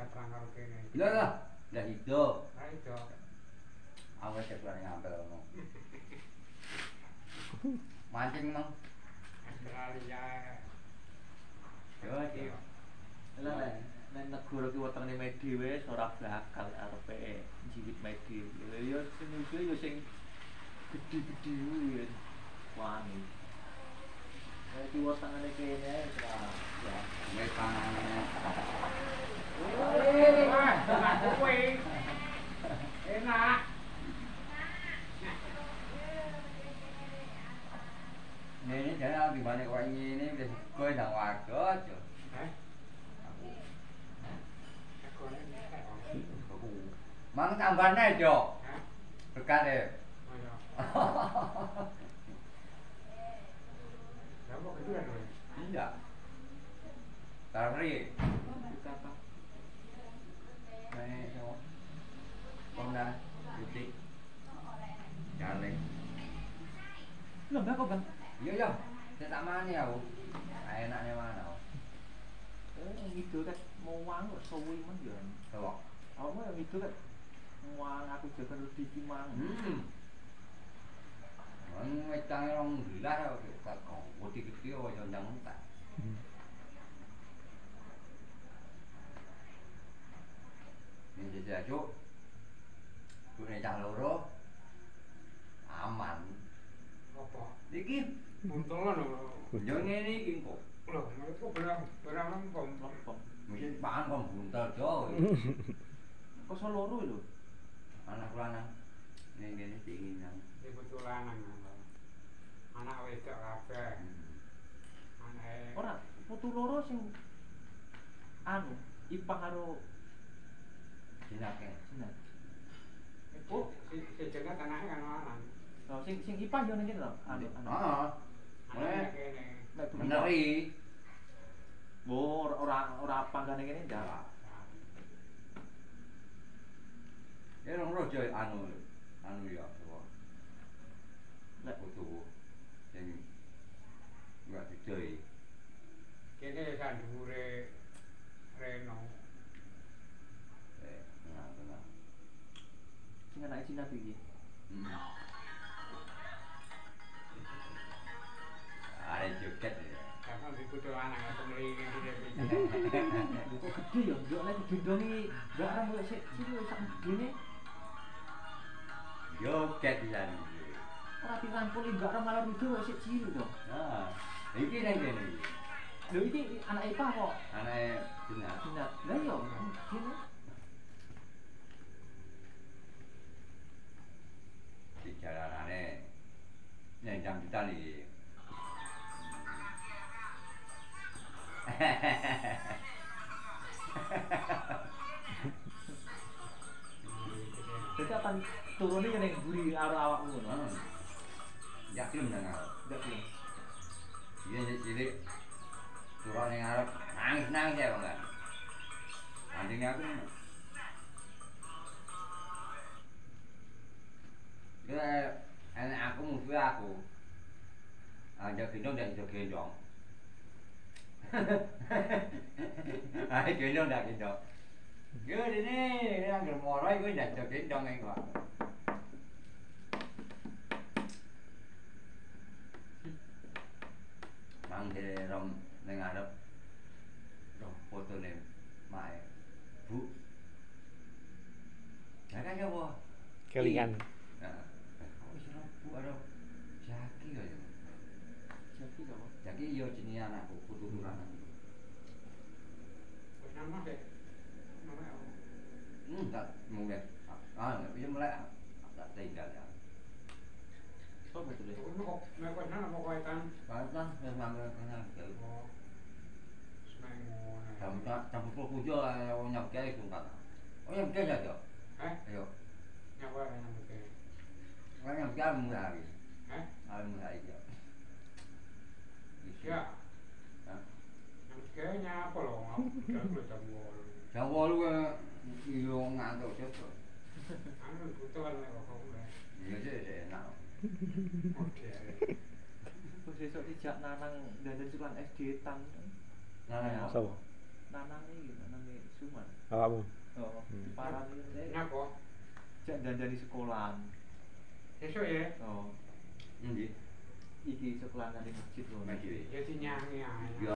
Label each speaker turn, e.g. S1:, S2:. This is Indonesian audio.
S1: terang karo kene.
S2: Lha lah, ndak ido.
S1: Ha ido.
S2: Aku wis berani ngambil ngono. Mancing nang.
S1: Sekali ya.
S2: Yo iki.
S3: Lah nek negara ki wetenge medi wis ora bakal arepe jiwit medi. Ya sing iku ya sing gedhi-gedhi kuwi wani. Nek ki wetengane kene ya
S2: Wis pangane.
S1: Wah, kowe. Enak.
S2: Ini jangan dibanding kok ini wis kowe ndang warga aja.
S1: Heh. Ekone nek.
S2: Mang tambane jo.
S1: Hah?
S2: Berkat e.
S1: Oh ya. Lah kok gitu kan, Mas?
S2: Iya. Tarri.
S3: apa?
S2: Này sao? Con đây, titik. Jaring.
S3: Lho mbak kok, Bang?
S2: Iya, iya. Saya tak mana ya, Bu? Enaknya mana?
S3: Ngidul kan mau wang kok suwi men ya.
S2: Coba.
S3: Awakmu yang ngidul kan wang aku jaga lebih ki mang.
S2: Ngecang orang gila tau, kita kok putih kecil aja jangan tak. Ini jadi aja. Gue cang loro aman.
S1: Apa?
S2: Iki
S1: Untungan lho.
S2: yo ngene iki kok.
S1: Loh, menurutku berang lempom.
S2: Mungkin pangan kok buntel jo.
S3: Kok so loro lho?
S2: Anak lanang. Ning kene dingin nang.
S1: Ibu lanang. Anak wedok kabeh. Anak
S3: Ora, putu loro sing anu, ipah karo
S2: Jinake.
S3: Sinan.
S1: Oh, si jengat anaknya kan lanang.
S3: Lho sing ipah yo ning kene lho, anu.
S2: Heeh.
S1: Anaknya kene.
S2: Meneri.
S3: Oh, ora panggane kene ndak.
S2: Ya nang rojo anu ya apa.
S3: Lek
S2: Foto sing enggak didoi.
S1: Kene kan dhuwure Reno.
S2: Nah.
S3: sing anake Cina iki.
S2: Ada joget ya.
S1: Karena dibutuh lanang atau melingin di sini.
S3: Lho kok gede ya, yo nek digendongi gak ora mulai sik cilik sak gedene.
S2: Joget di sana.
S3: Ora dirangkul gak ora malah video kok sik cilik to.
S2: Nah, iki nang kene.
S3: Lho iki anak ipah kok.
S2: Anake Cina.
S3: Cina. Lah yo, gini.
S2: Di jalanane yang jam juta iki.
S3: Jadi akan turunnya yang gurih arah awakmu ngono.
S2: Yakin nang arep.
S3: Ndak ya.
S2: Iya cilik. Turun ning arep nangis ya, Bang. Andine aku. Dia anak aku musuh aku. Aja gendong dan iso gendong. Ayo gendong dak gendong. Yo dene nang moro iku ndak iso gendong iki kok. Mang de rom ning arep. Rom fotone mae. Bu. Jangan ya, Bu.
S4: Kelingan.
S2: Bu aduh. Jaki kaya.
S3: Jadi kok.
S2: Jaki yo jenenge anakku putu lanang.
S1: Wis nama deh. Nama apa?
S2: Tak mulai. Bisa mulai. Tak tinggal ya.
S3: Oh betul ya.
S1: Nek kok nang apa kaitan?
S2: Pantas wis mangkel kenal.
S1: Oh. Semengu.
S2: Jam 27 lah wong nyabke iku kan. Oh nyabke ya, Jo. Ayo.
S1: Nyawa nang mriki.
S2: Wong nyabke mulai. Mulai ya.
S1: Ya. Yang kayaknya apa loh? Aku udah jam 8.
S2: Jam 8 iyo ngantuk cocok.
S1: Anu butuhan nek kok udah.
S2: Iya sih enak.
S1: Oke.
S3: Terus besok dijak nanang dandan sulan SD tan.
S2: Nah,
S4: Sopo?
S3: Nanang iki nanang nesu man.
S4: Awakmu.
S3: Oh, parah nih.
S1: Napa?
S3: Jak janjani sekolahan.
S1: Sesuk ya.
S3: Oh,
S2: Endi?
S3: iki sekolahan di masjid lho.
S2: Masjid.
S1: Ya sinyangi ae.